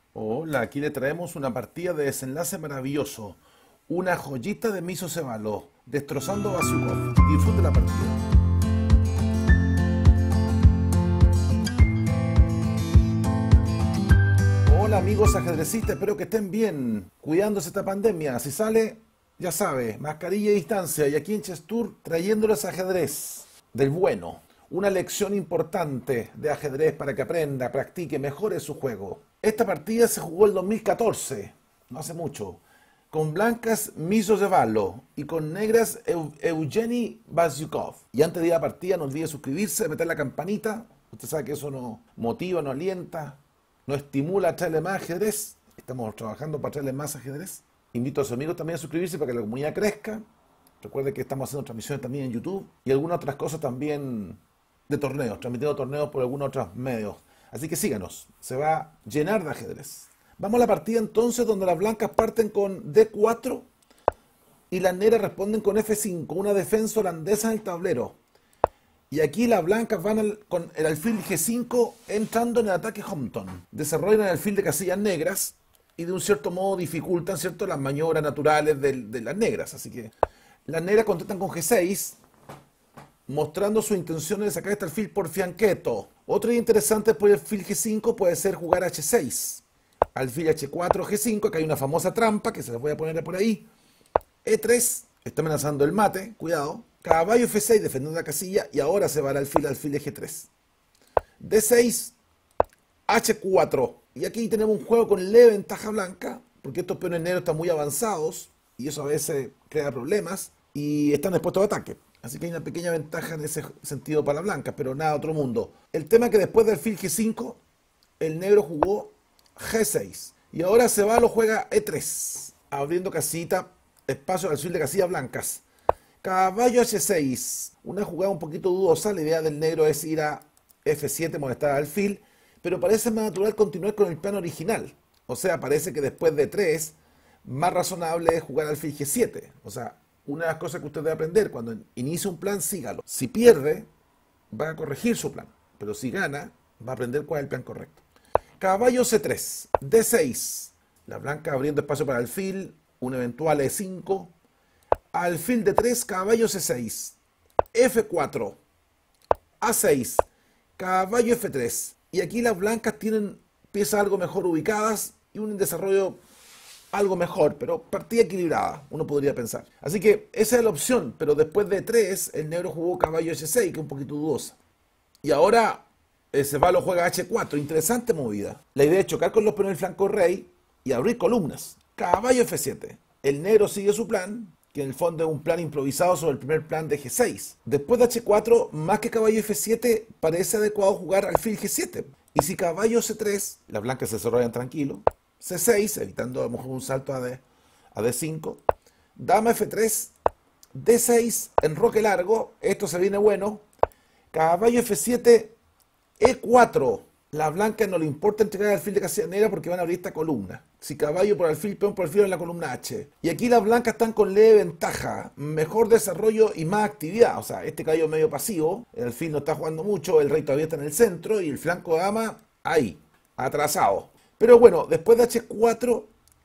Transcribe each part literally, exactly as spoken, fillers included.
Hola, aquí le traemos una partida de desenlace maravilloso. Una joyita de Miso Cebalo, destrozando a Basiukov. Disfrute la partida. Hola amigos ajedrecistas, espero que estén bien, cuidándose esta pandemia. Si sale, ya sabe, mascarilla y distancia. Y aquí en Chess Tour trayéndoles ajedrez del bueno. Una lección importante de ajedrez para que aprenda, practique, mejore su juego. Esta partida se jugó el dos mil catorce, no hace mucho, con blancas Miso Cebalo y con negras Eu- Evgeny Basiukov. Y antes de ir a la partida, no olvide suscribirse, meter la campanita. Usted sabe que eso nos motiva, nos alienta, nos estimula a traerle más ajedrez. Estamos trabajando para traerle más ajedrez. Invito a sus amigos también a suscribirse para que la comunidad crezca. Recuerde que estamos haciendo transmisiones también en YouTube y algunas otras cosas también de torneos, transmitiendo torneos por algunos otros medios. Así que síganos, se va a llenar de ajedrez. Vamos a la partida entonces donde las blancas parten con D cuatro y las negras responden con F cinco, una defensa holandesa en el tablero. Y aquí las blancas van al- con el alfil G cinco entrando en el ataque Hampton. Desarrollan el alfil de casillas negras y de un cierto modo dificultan, ¿cierto?, las maniobras naturales de, de las negras. Así que las negras contestan con G seis, mostrando su intención de sacar este alfil por fianqueto. Otro interesante después del alfil G cinco puede ser jugar H seis. Alfil H cuatro, G cinco, acá hay una famosa trampa que se las voy a poner por ahí. E tres, está amenazando el mate, cuidado. Caballo F seis defendiendo la casilla y ahora se va el alfil al alfil G tres. D seis, H cuatro. Y aquí tenemos un juego con leve ventaja blanca, porque estos peones negros están muy avanzados y eso a veces crea problemas y están expuestos a ataque. Así que hay una pequeña ventaja en ese sentido para la blanca, pero nada, otro mundo. El tema es que después del alfil G cinco, el negro jugó G seis. Y ahora Cebalo juega E tres, abriendo casita, espacio al alfil de casillas blancas. Caballo H seis, una jugada un poquito dudosa. La idea del negro es ir a F siete, molestar al alfil, pero parece más natural continuar con el plan original. O sea, parece que después de tres, más razonable es jugar alfil G siete. O sea, una de las cosas que usted debe aprender, cuando inicia un plan, sígalo. Si pierde, va a corregir su plan, pero si gana, va a aprender cuál es el plan correcto. Caballo C tres, D seis, la blanca abriendo espacio para el alfil, un eventual E cinco, alfil D tres, caballo C seis, F cuatro, A seis, caballo F tres. Y aquí las blancas tienen piezas algo mejor ubicadas y un desarrollo algo mejor, pero partida equilibrada, uno podría pensar. Así que esa es la opción, pero después de tres, el negro jugó caballo H seis, que es un poquito dudosa. Y ahora el Cebalo juega H cuatro, interesante movida. La idea es chocar con los peones del flanco rey y abrir columnas. Caballo F siete. El negro sigue su plan, que en el fondo es un plan improvisado sobre el primer plan de G seis. Después de H cuatro, más que caballo F siete, parece adecuado jugar alfil G siete. Y si caballo C tres, las blancas se desarrollan tranquilo. C seis, evitando a lo mejor un salto a, D, a D cinco. Dama F tres, D seis, enroque largo, esto se viene bueno. Caballo F siete, E cuatro. La blanca no le importa entregar el alfil de casilla negra porque van a abrir esta columna. Si caballo por alfil, peón por alfil en la columna H. Y aquí las blancas están con leve ventaja, mejor desarrollo y más actividad. O sea, este caballo medio pasivo, el alfil no está jugando mucho, el rey todavía está en el centro y el flanco de dama ahí, atrasado. Pero bueno, después de H cuatro,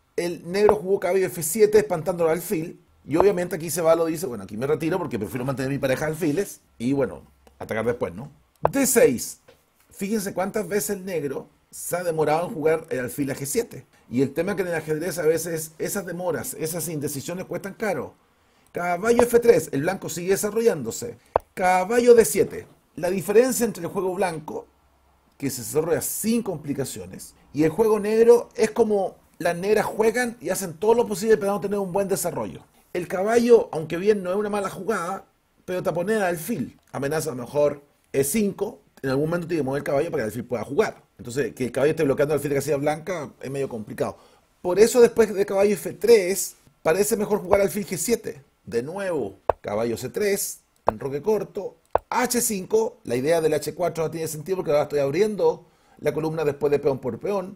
el negro jugó caballo F siete espantando al alfil. Y obviamente aquí Cebalo dice, bueno, aquí me retiro porque prefiero mantener mi pareja de alfiles. Y bueno, atacar después, ¿no? D seis. Fíjense cuántas veces el negro se ha demorado en jugar el alfil a G siete. Y el tema que en el ajedrez a veces esas demoras, esas indecisiones cuestan caro. Caballo F tres, el blanco sigue desarrollándose. Caballo D siete. La diferencia entre el juego blanco, que se desarrolla sin complicaciones, y el juego negro es como las negras juegan y hacen todo lo posible para no tener un buen desarrollo. El caballo, aunque bien no es una mala jugada, pero taponea al alfil. Amenaza a lo mejor E cinco, en algún momento tiene que mover el caballo para que el alfil pueda jugar. Entonces, que el caballo esté bloqueando el alfil de casilla blanca es medio complicado. Por eso después de caballo F tres, parece mejor jugar alfil G siete. De nuevo, caballo C tres, enroque corto, H cinco, la idea del H cuatro no tiene sentido porque ahora estoy abriendo la columna después de peón por peón.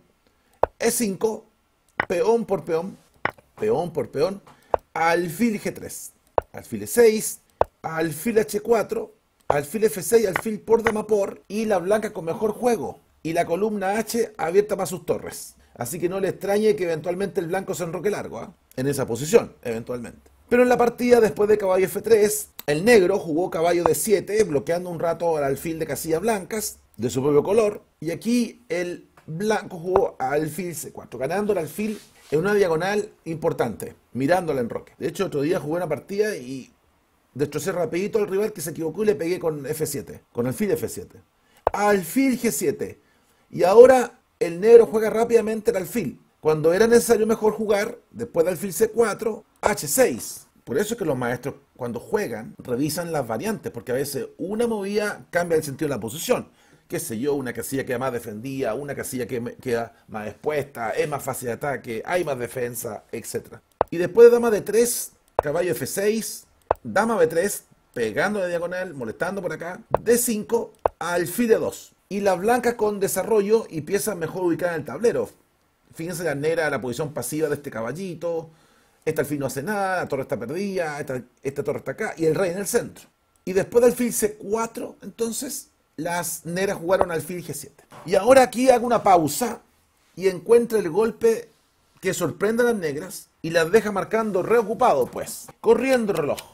E cinco, peón por peón, peón por peón, alfil G tres, alfil E seis, alfil H cuatro, alfil F seis, alfil por dama por, y la blanca con mejor juego. Y la columna H abierta para sus torres. Así que no le extrañe que eventualmente el blanco se enroque largo, ¿eh? En esa posición, eventualmente. Pero en la partida, después de caballo efe tres, el negro jugó caballo de siete, bloqueando un rato al alfil de casillas blancas, de su propio color. Y aquí el blanco jugó alfil ce cuatro, ganando el alfil en una diagonal importante, mirando al enroque. De hecho, otro día jugué una partida y destrocé rapidito al rival que se equivocó y le pegué con efe siete, con alfil efe siete. Alfil ge siete. Y ahora el negro juega rápidamente el alfil, cuando era necesario mejor jugar, después de alfil ce cuatro, hache seis. Por eso es que los maestros, cuando juegan, revisan las variantes, porque a veces una movida cambia el sentido de la posición. Qué sé yo, una casilla queda más defendida, una casilla que queda más expuesta, es más fácil de ataque, hay más defensa, etcétera. Y después de dama de tres, caballo efe seis, dama be tres, pegando de diagonal, molestando por acá, de cinco, alfil de dos. Y la blanca con desarrollo y piezas mejor ubicadas en el tablero. Fíjense la negra, la posición pasiva de este caballito. Este alfil no hace nada, la torre está perdida, esta, esta torre está acá y el rey en el centro. Y después del alfil ce cuatro, entonces, las negras jugaron alfil ge siete. Y ahora aquí hago una pausa y encuentro el golpe que sorprende a las negras y las deja marcando reocupado, pues. Corriendo el reloj.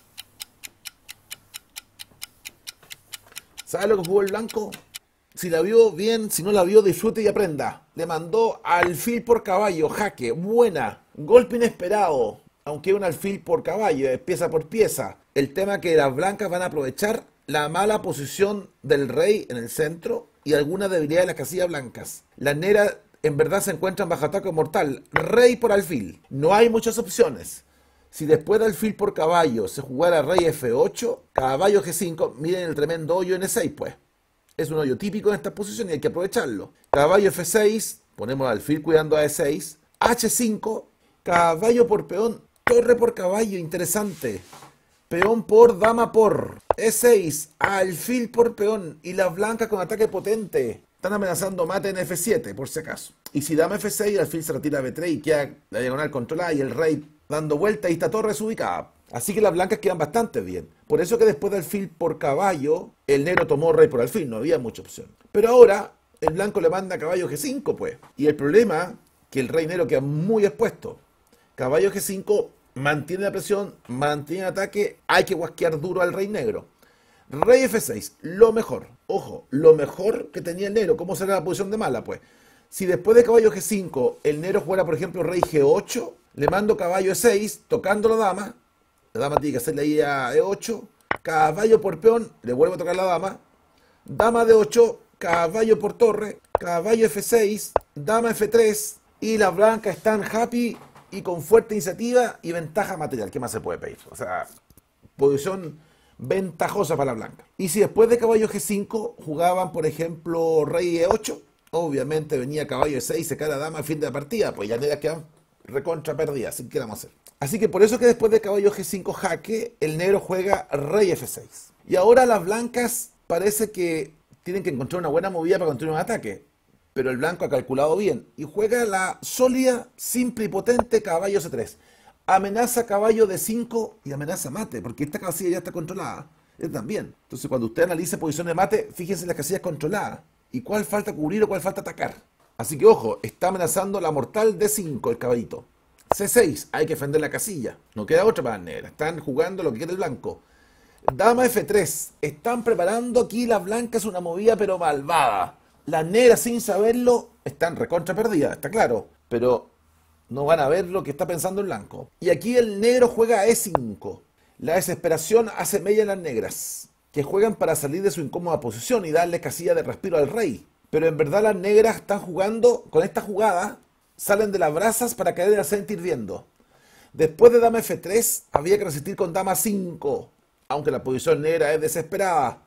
¿Sabe lo que jugó el blanco? Si la vio bien, si no la vio, disfrute y aprenda. Le mandó alfil por caballo, jaque, buena, golpe inesperado. Aunque es un alfil por caballo, es pieza por pieza. El tema es que las blancas van a aprovechar la mala posición del rey en el centro y alguna debilidad de las casillas blancas. Las negras en verdad se encuentran bajo ataque mortal. Rey por alfil. No hay muchas opciones. Si después de alfil por caballo se jugara rey efe ocho, caballo ge cinco, miren el tremendo hoyo en e seis, pues. Es un hoyo típico en esta posición y hay que aprovecharlo. Caballo efe seis, ponemos alfil cuidando a e seis, hache cinco, caballo por peón, torre por caballo, interesante. Peón por, dama por, e seis, alfil por peón y las blancas con ataque potente. Están amenazando mate en efe siete, por si acaso. Y si dama efe seis, el alfil se retira a be tres y queda la diagonal controlada y el rey dando vuelta y esta torre es ubicada. Así que las blancas quedan bastante bien. Por eso que después del alfil por caballo, el negro tomó rey por alfil, no había mucha opción. Pero ahora, el blanco le manda caballo ge cinco, pues. Y el problema, que el rey negro queda muy expuesto. Caballo ge cinco mantiene la presión, mantiene el ataque, hay que guasquear duro al rey negro. Rey efe seis, lo mejor. Ojo, lo mejor que tenía el negro. ¿Cómo será la posición de mala, pues? Si después de caballo ge cinco, el negro jugara, por ejemplo, rey ge ocho, le mando caballo e seis, tocando la dama. La dama tiene que hacerle ahí a e ocho. Caballo por peón, le vuelvo a tocar la dama. Dama de ocho, caballo por torre. Caballo efe seis, dama efe tres. Y las blancas están happy y con fuerte iniciativa y ventaja material. ¿Qué más se puede pedir? O sea, posición ventajosa para la blanca. Y si después de caballo ge cinco jugaban, por ejemplo, rey e ocho, obviamente venía caballo e seis, se cae la dama al fin de la partida, pues ya negras quedan recontra perdidas, así que vamos a hacer. Así que por eso que después de caballo ge cinco jaque, el negro juega rey efe seis. Y ahora las blancas parece que tienen que encontrar una buena movida para continuar un ataque. Pero el blanco ha calculado bien y juega la sólida, simple y potente caballo ce tres. Amenaza caballo de cinco y amenaza mate, porque esta casilla ya está controlada. Él también. Entonces cuando usted analice posición de mate, fíjese en las casillas controladas. ¿Y cuál falta cubrir o cuál falta atacar? Así que ojo, está amenazando la mortal de cinco el caballito. ce seis, hay que defender la casilla. No queda otra para las negras. Están jugando lo que quiere el blanco. Dama efe tres. Están preparando aquí las blancas una movida pero malvada. Las negras sin saberlo están recontra perdidas, está claro. Pero no van a ver lo que está pensando el blanco. Y aquí el negro juega a e cinco. La desesperación hace mella en las negras, que juegan para salir de su incómoda posición y darle casilla de respiro al rey. Pero en verdad las negras están jugando, con esta jugada, salen de las brasas para caer en el centro hirviendo. Después de dama efe tres, había que resistir con dama cinco, aunque la posición negra es desesperada.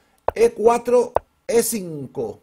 e cuatro, e cinco.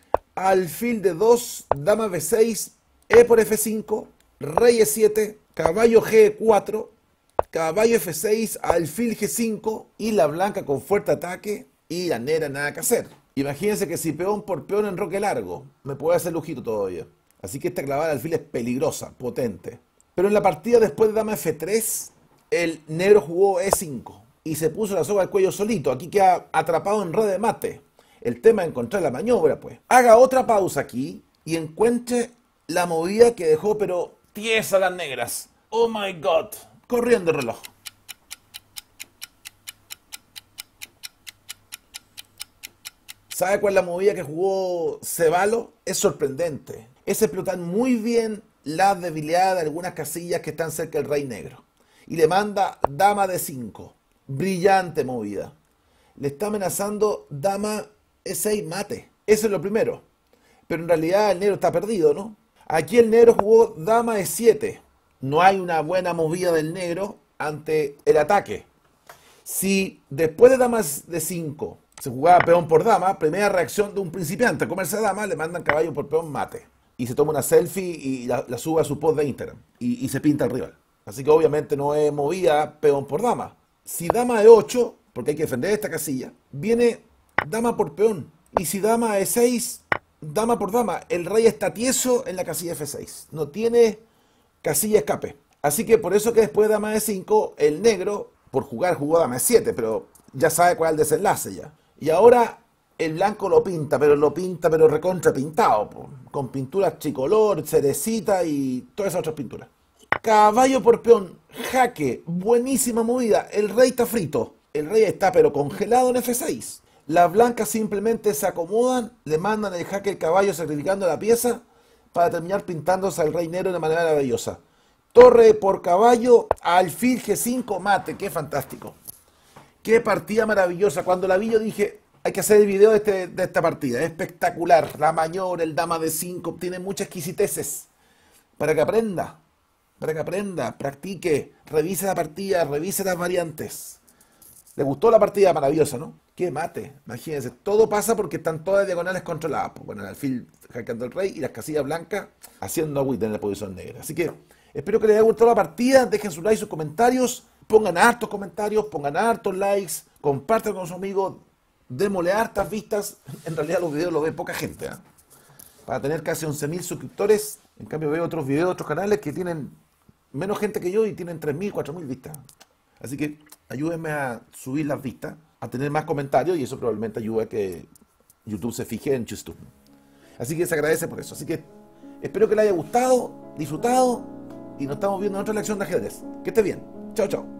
Alfil de dos, dama be seis, e por efe cinco, rey e siete, caballo ge cuatro, caballo efe seis, alfil ge cinco, y la blanca con fuerte ataque, y la negra nada que hacer. Imagínense que si peón por peón enroque largo, me puede hacer lujito todavía. Así que esta clavada de alfil es peligrosa, potente. Pero en la partida después de dama efe tres, el negro jugó e cinco, y se puso la soga al cuello solito. Aquí queda atrapado en red de mate. El tema es encontrar la maniobra, pues. Haga otra pausa aquí y encuentre la movida que dejó pero tiesa las negras. Oh my god. Corriendo el reloj. ¿Sabe cuál es la movida que jugó Cebalo? Es sorprendente. Es explotar muy bien las debilidades de algunas casillas que están cerca del rey negro. Y le manda dama de cinco. Brillante movida. Le está amenazando dama e seis mate. Eso es lo primero. Pero en realidad el negro está perdido, ¿no? Aquí el negro jugó dama e siete. No hay una buena movida del negro ante el ataque. Si después de dama de cinco se jugaba peón por dama, primera reacción de un principiante, comerse a dama, le mandan caballo por peón mate. Y se toma una selfie y la, la sube a su post de Instagram. Y, y se pinta al rival. Así que obviamente no es movida peón por dama. Si dama de ocho, porque hay que defender esta casilla, viene dama por peón. Y si dama de seis, dama por dama. El rey está tieso en la casilla efe seis. No tiene casilla escape. Así que por eso que después de dama de cinco, el negro, por jugar, jugó dama de siete, pero ya sabe cuál es el desenlace ya. Y ahora el blanco lo pinta, pero lo pinta, pero recontra pintado, po, con pinturas tricolor, cerecita y todas esas otras pinturas. Caballo por peón, jaque, buenísima movida. El rey está frito, el rey está pero congelado en efe seis. Las blancas simplemente se acomodan, le mandan el jaque al caballo sacrificando la pieza para terminar pintándose al rey negro de manera maravillosa. Torre por caballo, alfil ge cinco, mate, qué fantástico. Qué partida maravillosa. Cuando la vi yo dije, hay que hacer el video de, este, de esta partida. Es espectacular. La mayor, el dama de cinco, tiene muchas exquisiteces. Para que aprenda, para que aprenda, practique, revise la partida, revise las variantes. ¿Le gustó la partida? Maravillosa, ¿no? Qué mate, imagínense. Todo pasa porque están todas las diagonales controladas. Bueno, el alfil hackeando el rey y las casillas blancas haciendo agüita en la posición negra. Así que espero que les haya gustado la partida. Dejen su like, sus comentarios. Pongan hartos comentarios, pongan hartos likes, compartan con sus amigos, démosle hartas vistas. En realidad los videos los ve poca gente, ¿eh? Para tener casi once mil suscriptores, en cambio veo otros videos de otros canales que tienen menos gente que yo y tienen tres mil, cuatro mil vistas. Así que ayúdenme a subir las vistas, a tener más comentarios y eso probablemente ayude a que YouTube se fije en YouTube. Así que se agradece por eso. Así que espero que les haya gustado, disfrutado y nos estamos viendo en otra lección de ajedrez. Que esté bien. Chao, chao.